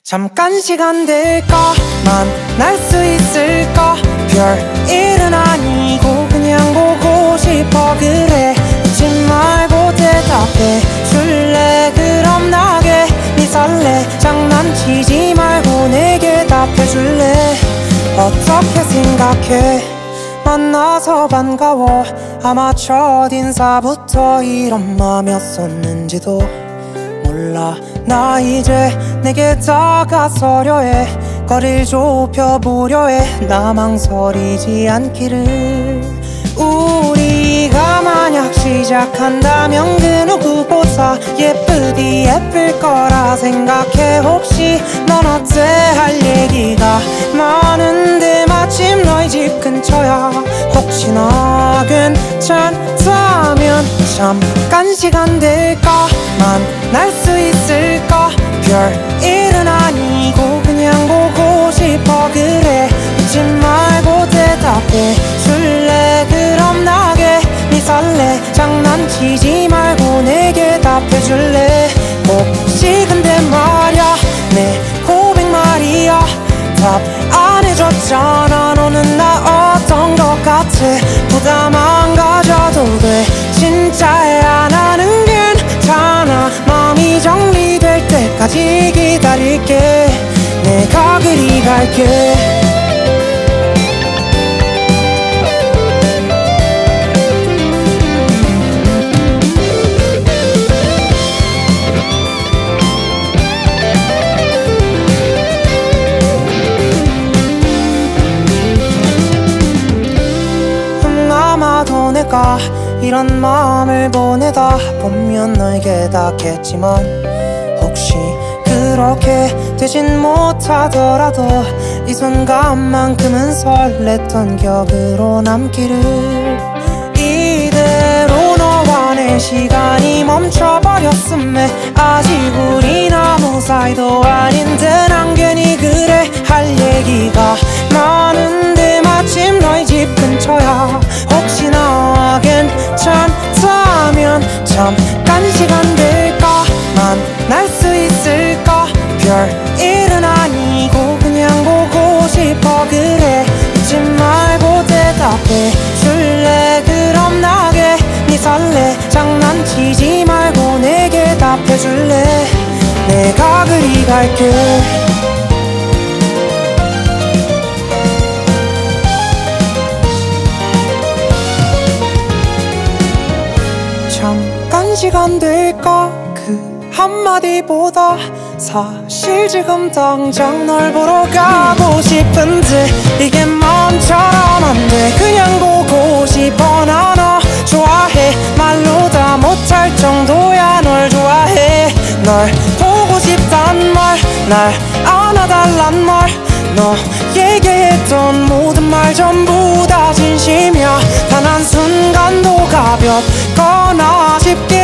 잠깐 시간 될까? 만날 수 있을까? 별일은 아니고 그냥 보고 싶어. 그래 웃지 말고 대답해 줄래? 그럼 나게 네 설레 장난치지 말고 내게 답해 줄래? 어떻게 생각해? 만나서 반가워. 아마 첫인사부터 이런 맘이었었는지도 몰라. 나 이제 내게 다가서려 해. 거리를 좁혀보려 해. 나 망설이지 않기를. 우리가 만약 시작한다면 그 누구보다 예쁘디 예쁠 거라 생각해. 혹시 넌 어때? 할 얘기가 많은데 마침 너희 집 근처야. 혹시나 괜찮다면 잠깐 시간 될까? 만날 수 있을까? 별일은 아니고 그냥 보고 싶어. 그래 웃지 말고 대답해 줄래? 그럼 나게 네 설레 장난치지 말고 내게 답해 줄래? 혹시 근데 말야 내 고백 말이야 답 안 해줬잖아. 너는 나 어떤 것 같아? 부담 안 가져도 돼. 진짜야 나는 괜찮아. 마음이 정리될 때까지 기다릴게. 내가 그리 갈게. 아마도 내가 이런 마음을 보내다 보면 널 깨닫겠지만 혹시 그렇게 되진 못하더라도 이 순간만큼은 설렜던 기억으로 남기를. 이대로 너와 내 시간이 멈춰버렸음에 아직 우린 아무 사이도 아닌데 난 괜히 그래 할 얘기가 많은데 마침 너희 집 근처야. 혹시나 괜찮다면 잠깐 시간 될까? 만날 수 있을까? 별일은 아니고 그냥 보고 싶어. 그래 웃지 말고 대답해 줄래? 그럼 나게 네 설레 장난치지 말고 내게 답해 줄래? 내가 그리 갈게. 잠깐 시간 될까? 그 한마디보다 사실 지금 당장 널 보러 가고 싶은데 이게 마음처럼 안 돼. 그냥 보고 싶어. 나 너 좋아해. 말로 다 못할 정도야 널 좋아해. 널 보고 싶단 말 날 안아달란 말 너에게 했던 모든 말 전부 다 진심이야. 단 한순간도 가볍거나 쉽게